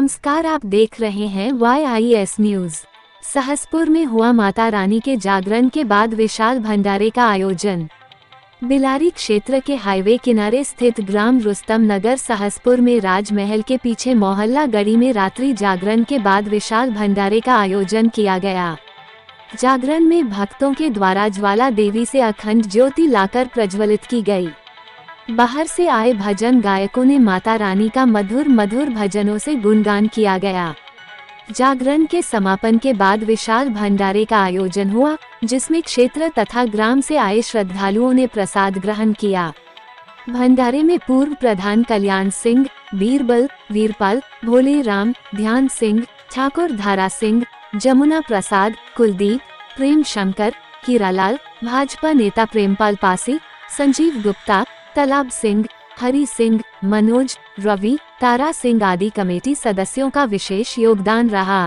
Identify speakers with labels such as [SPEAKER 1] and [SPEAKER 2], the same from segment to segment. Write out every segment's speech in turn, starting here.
[SPEAKER 1] नमस्कार, आप देख रहे हैं YIS न्यूज। सहसपुर में हुआ माता रानी के जागरण के बाद विशाल भंडारे का आयोजन। बिलारी क्षेत्र के हाईवे किनारे स्थित ग्राम रुस्तम नगर सहसपुर में राजमहल के पीछे मोहल्ला गढ़ी में रात्रि जागरण के बाद विशाल भंडारे का आयोजन किया गया। जागरण में भक्तों के द्वारा ज्वाला देवी से अखंड ज्योति लाकर प्रज्वलित की गई। बाहर से आए भजन गायकों ने माता रानी का मधुर मधुर भजनों से गुणगान किया गया। जागरण के समापन के बाद विशाल भंडारे का आयोजन हुआ, जिसमें क्षेत्र तथा ग्राम से आए श्रद्धालुओं ने प्रसाद ग्रहण किया। भंडारे में पूर्व प्रधान कल्याण सिंह, बीरबल, वीरपाल, भोले राम, ध्यान सिंह, ठाकुर धारा सिंह, जमुना प्रसाद, कुलदीप, प्रेम शंकर, कीरालाल, भाजपा नेता प्रेमपाल पासी, संजीव गुप्ता, तालाब सिंह, हरि सिंह, मनोज, रवि, तारा सिंह आदि कमेटी सदस्यों का विशेष योगदान रहा।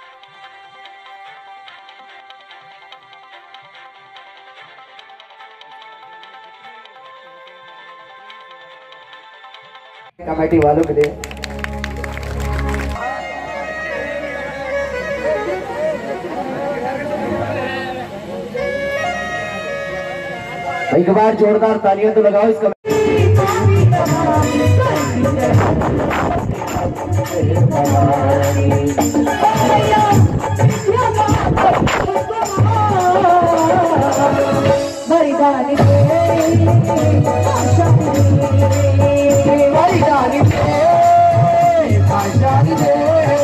[SPEAKER 2] कमेटी वालों के लिए एक बार जोरदार तालियां तो लगाओ इस कमेटी